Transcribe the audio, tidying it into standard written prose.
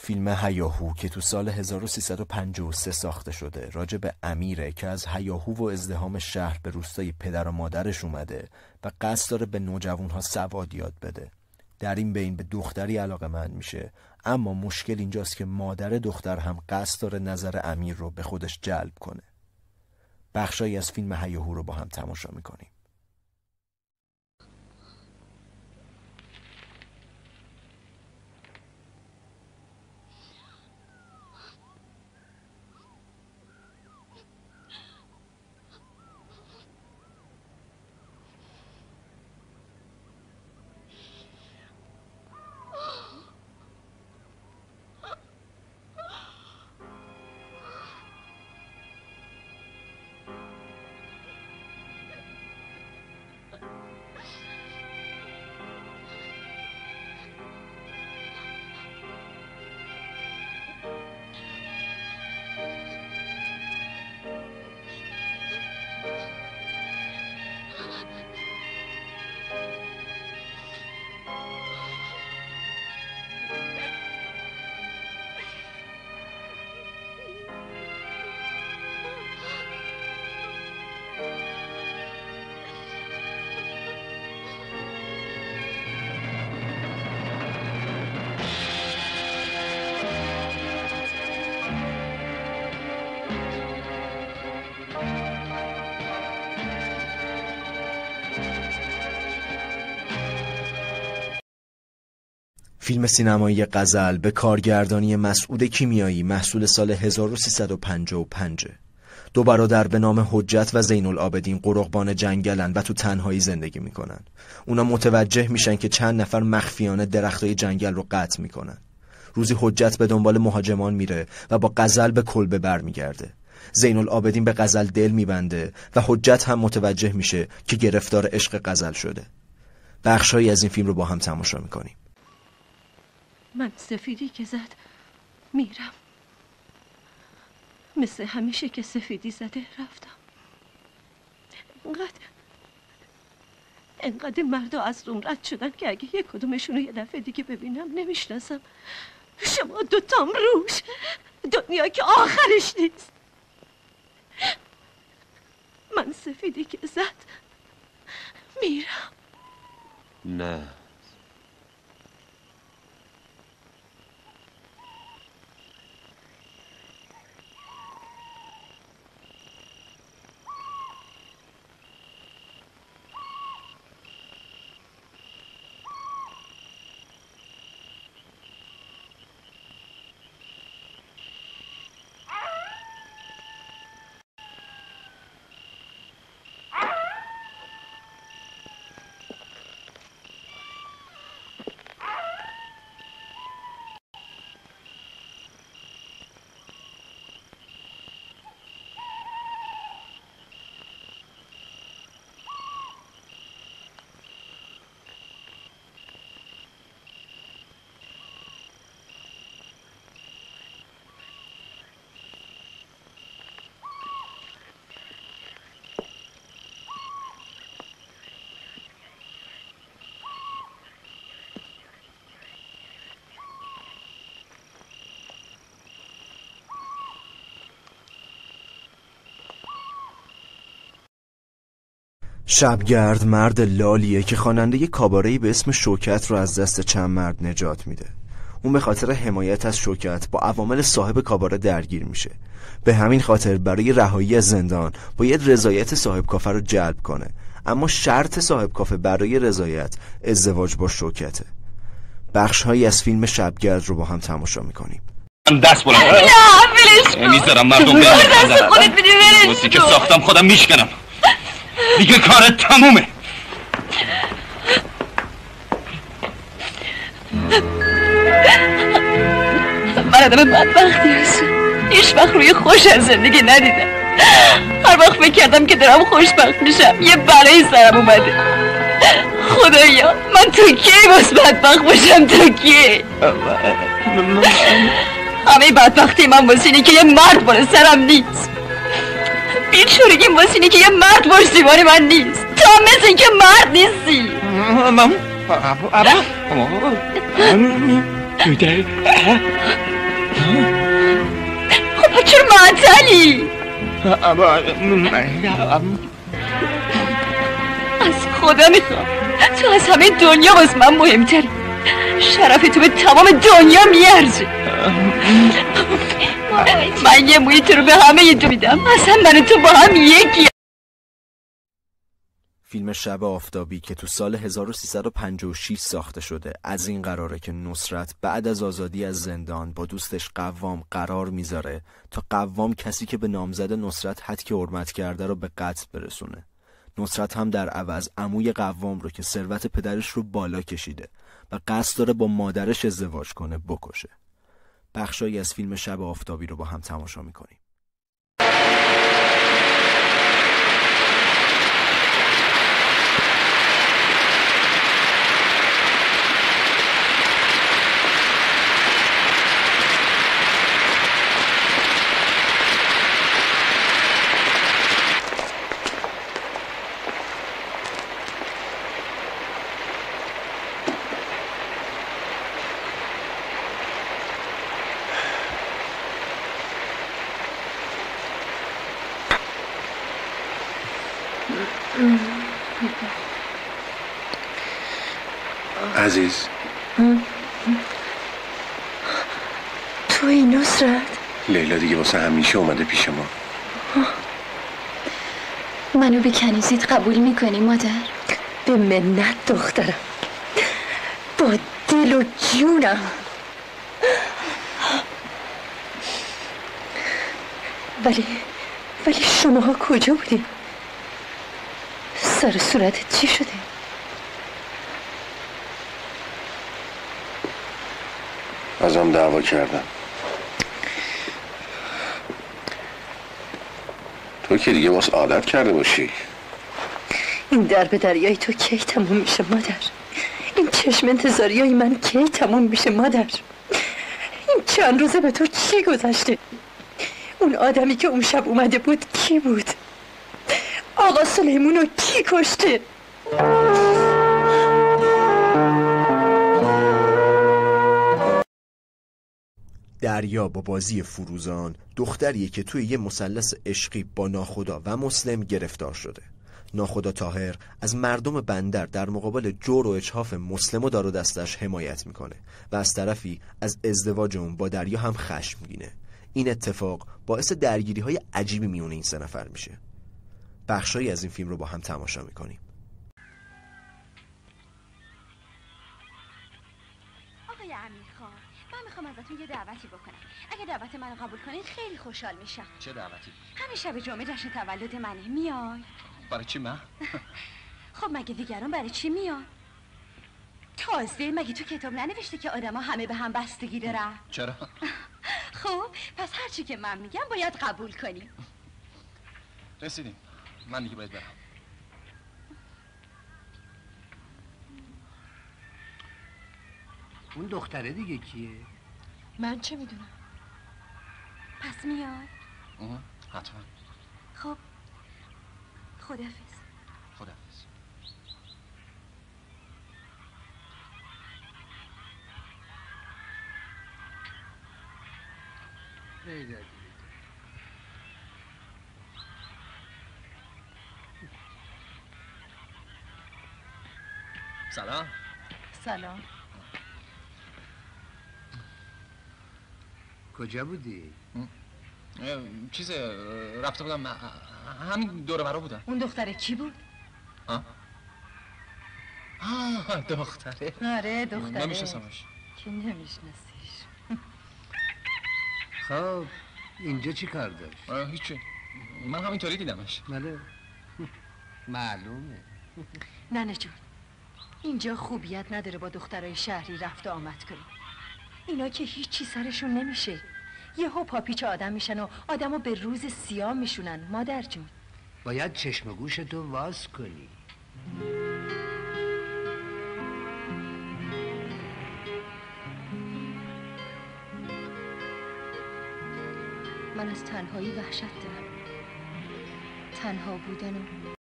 فیلم هیاهو که تو سال 1353 ساخته شده راجع به امیره که از هیاهو و ازدحام شهر به روستای پدر و مادرش اومده و قصد داره به نوجوانها سواد یاد بده. در این بین به دختری علاقه‌مند میشه، اما مشکل اینجاست که مادر دختر هم قصد داره نظر امیر رو به خودش جلب کنه. بخشایی از فیلم هیاهو رو با هم تماشا میکنیم. فیلم سینمایی غزل به کارگردانی مسعود کیمیایی محصول سال 1355. دو برادر به نام حجت و زین العابدین قرقبان جنگلن و تو تنهایی زندگی میکنن. اونا متوجه میشن که چند نفر مخفیانه درختای جنگل رو قطع میکنن. روزی حجت به دنبال مهاجمان میره و با غزل به کلبه برمیگرده. زین العابدین به غزل دل میبنده و حجت هم متوجه میشه که گرفتار عشق غزل شده. بخشایی از این فیلم رو با هم تماشا میکنیم. من سفیدی که زد میرم، مثل همیشه که سفیدی زده رفتم. انقدر مردا از روم رد شدن که اگه یک کدومشون رو یه دفعه دیگه ببینم نمیشناسم. شما دوتام روش، دنیا که آخرش نیست. من سفیدی که زد میرم. نه شبگرد مرد لالیه که خواننده کاباره‌ای به اسم شوکت رو از دست چند مرد نجات میده. اون به خاطر حمایت از شوکت با عوامل صاحب کاباره درگیر میشه. به همین خاطر برای رهایی از زندان باید رضایت صاحب کافه رو جلب کنه، اما شرط صاحب کافه برای رضایت ازدواج با شوکته. بخش‌هایی از فیلم شبگرد رو با هم تماشا میکنیم. من دست بلند کنم. نه ولش کن. میذارم مردم برن. دست خودت بدی ولش کن. که ساختم خودم میشکنم. دیگه کارت تمومه. من آدم بدبختی هستم. هیچ وقت روی خوش از زندگی ندیدم. هر وقت فکر کردم که دارم خوشبخت میشم یه بلایی سرم اومده. خدایا من تو کی باز بدبخت باشم؟ تو کی؟ همه بدبختی من واسه اینه که یه مرد بالا سرم نیست. بیچارگی واسه اینه که یه مرد پشتیبان من نیست. تو هم مثل این که مرد نیستی. چرا معطلی؟ از خدا میخوام تو از همه دنیا واسه من مهمتری. شرف تو به تمام دنیا میارزه. من یه موی تو رو به همه دو میدم. اصلا من و تو با هم یکی. فیلم شب آفتابی که تو سال 1356 ساخته شده از این قراره که نصرت بعد از آزادی از زندان با دوستش قوام قرار میذاره تا قوام کسی که به نامزد نصرت حد که حرمت کرده رو به قتل برسونه. نصرت هم در عوض عموی قوام رو که ثروت پدرش رو بالا کشیده و قصد داره با مادرش ازدواج کنه بکشه. بخشایی از فیلم شب آفتابی رو با هم تماشا میکنیم. عزیز توی نصرت؟ لیلا دیگه واسه همیشه اومده پیش ما. منو به کنیزیت قبول میکنی مادر؟ به منت دخترم، با دل و جونم. ولی شماها کجا بودین؟ سر صورتت چی شده؟ ازم دعوا کردم. تو که دیگه واسه عادت کرده باشی. این در به دریای تو کی تموم میشه مادر؟ این چشم انتظاریای من کی تموم میشه مادر؟ این چند روزه به تو چی گذشته؟ اون آدمی که اون شب اومده بود کی بود؟ آقا سلیمونو کی کشته؟ دریا با بازی فروزان دختریه که توی یه مثلث عشقی با ناخدا و مسلم گرفتار شده. ناخدا طاهر از مردم بندر در مقابل جور و اجحاف مسلم و دار و دستش حمایت میکنه و از طرفی از ازدواج اون با دریا هم خشمگینه. این اتفاق باعث درگیری های عجیبی میون این سه نفر میشه. بخشایی از این فیلم رو با هم تماشا میکنیم. آقای امیرخان، من میخوام ازتون یه دعوتی بکنم. اگه دعوت منو قبول کنید خیلی خوشحال میشم. چه دعوتی؟ همین شب جمعه جشن تولد منه. میای؟ برای چی من؟ خب مگه دیگران برای چی میان؟ تازه مگه تو کتاب ننوشته که آدما همه به هم بستگی دارن؟ چرا؟ خب پس هر چی که من میگم باید قبول کنی. رسیدیم. من دیگه باید برم. اون دختره دیگه کیه؟ من چه میدونم؟ پس میای؟ حتما. خب خداحافظ. خداحافظ. سلام. سلام. کجا بودی؟ چیز رفته بودم همین دور برا بودم. اون دختره کی بود؟ دختره. آره دختره. نمیشناسمش. که نمیشناسیش. خب اینجا چی کار داشت؟ هیچی. من همینطوری دیدمش. بله. معلومه. ننه جون، اینجا خوبیت نداره با دخترای شهری رفت و آمد کنی. اینا که هیچی سرشون نمیشه. یهو پاپیچ آدم میشن و آدمو به روز سیاه میشونن مادر جون. باید چشم و گوشتو واز کنی. من از تنهایی وحشت دارم. تنها بودن و